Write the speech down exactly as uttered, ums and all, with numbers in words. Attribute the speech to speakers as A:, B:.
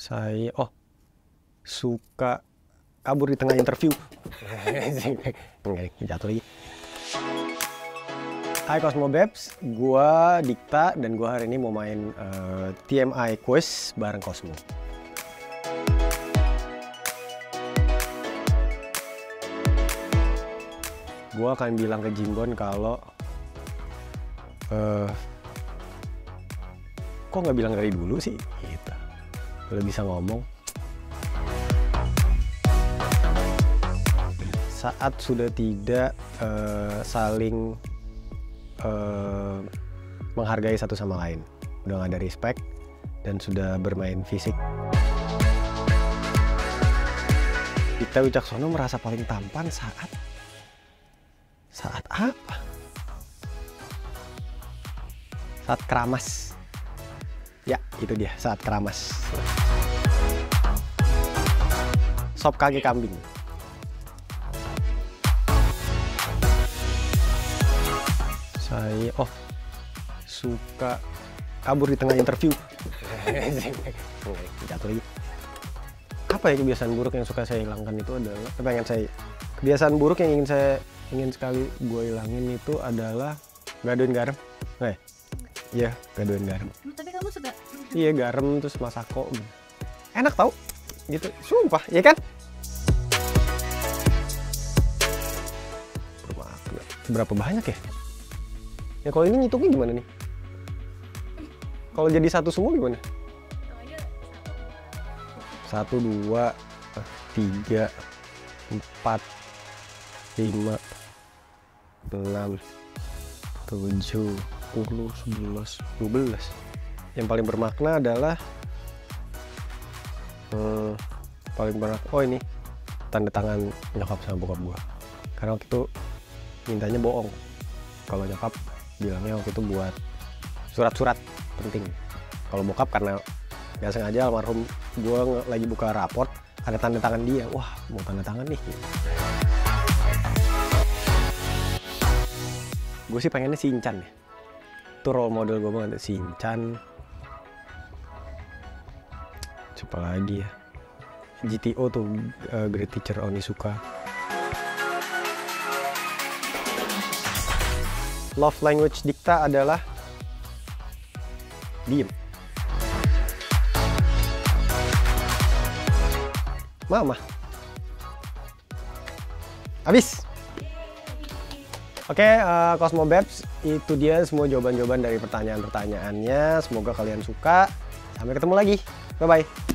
A: Saya oh suka kabur di tengah interview. Enggak, jatuh lagi. Hai Cosmo Babes, gua Dikta dan gua hari ini mau main uh, T M I Quiz bareng Cosmo. Gua akan bilang ke Jimbon kalau uh, kok nggak bilang dari dulu sih, gitu. Kalau bisa ngomong. Saat sudah tidak uh, saling uh, menghargai satu sama lain, udah nggak ada respect dan sudah bermain fisik. Dikta Wicaksono merasa paling tampan saat saat apa? Saat keramas. Ya, itu dia, saat keramas. Sop kaki kambing. Saya oh suka kabur di tengah interview. Jatuh lagi. Apa ya kebiasaan buruk yang suka saya hilangkan itu adalah pengen saya kebiasaan buruk yang ingin saya ingin sekali gue hilangin itu adalah gadoin garam. Nah, iya gadoin garam.
B: Tapi kamu suka?
A: Iya garam terus masako. Enak tau gitu, sumpah, ya kan? Berapa banyak ya? Ya kalau ini ngitungnya gimana nih? Kalau jadi satu semua gimana? Satu, dua, tiga, empat, lima, enam, tujuh, sepuluh, sebelas, dua belas. Yang paling bermakna adalah hmm, paling bermakna. Oh ini tanda tangan nyokap sama bokap gua. Karena waktu itu mintanya bohong. Kalau nyokap bilangnya waktu itu buat surat-surat penting. Kalau bokap karena nggak sengaja almarhum gue lagi buka raport ada tanda tangan dia. Wah, mau tanda tangan nih. Gue sih pengennya Shinchan ya. Itu role model gue banget, Shinchan. Siapa lagi ya? G T O tuh, uh, Great Teacher Onizuka. Love language Dikta adalah diem. Mama. Habis. Oke, uh, Cosmo Babes, itu dia semua jawaban-jawaban dari pertanyaan-pertanyaannya. Semoga kalian suka. Sampai ketemu lagi. Bye-bye.